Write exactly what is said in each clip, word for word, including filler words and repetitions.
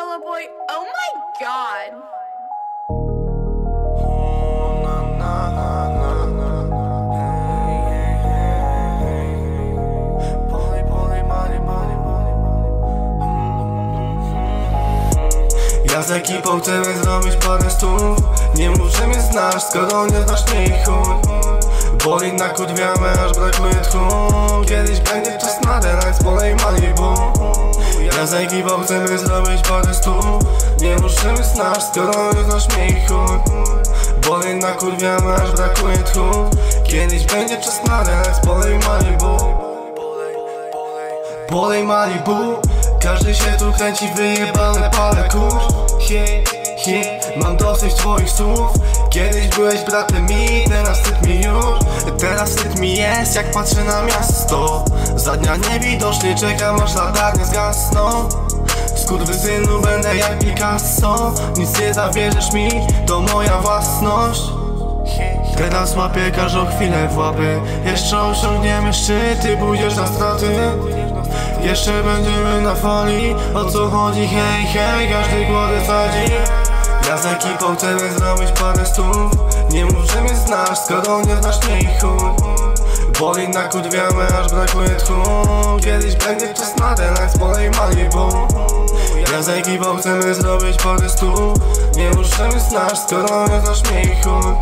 Fall Out Boy. Oh my god. Ja z ekipą chcemy zrobić parę stów. Nie mów, że mnie znasz, skoro nie znasz mnie i chuj. Boli nakurwiamy, aż brakuje tchu. Kiedyś będzie czas na relaks, polej Malibu. Ja z ekipą chcemy zrobić parę stów. Nie mów, że mnie znasz, skoro nie znasz mnie i chuj. Boli nakurwiamy, aż brakuje tchu. Kiedyś będzie czas na relaks, polej Malibu. Polej Malibu. Każdy się tu kręci, wyjebane parę kurz. He, he, mam dosyć twoich słów. Kiedyś byłeś bratem mi, teraz wstyd mi już. Teraz wstyd mi jest, jak patrzę na miasto. Za dnia niewidocznie czekam, aż latarnie zgasną. Skurwysynu będę jak Picasso. Nic nie zabierzesz mi, to moja własność. Teraz łapię każdą chwilę w łapy. Jeszcze osiągniemy szczyty, pójdziesz na straty. Jeszcze będziemy na fali. O co chodzi, hej, hej, każdy głody sadzi. Ja z ekipą chcemy zrobić parę stów. Nie mów, że mnie znasz, skoro nie znasz mnie i chuj. Boli nakurwiamy, aż brakuje tchu. Kiedyś będzie czas na relaks, polej Malibu. Ja z ekipą chcemy zrobić parę stów. Nie mów, że mnie znasz, skoro nie znasz mnie i chuj.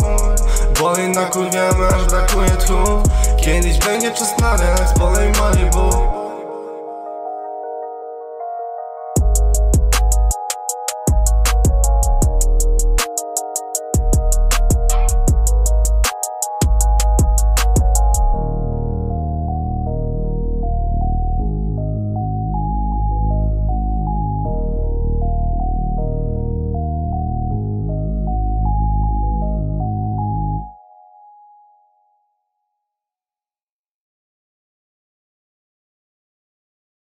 Boli nakurwiamy, aż brakuje tchu. Kiedyś będzie czas na relaks, polej Malibu.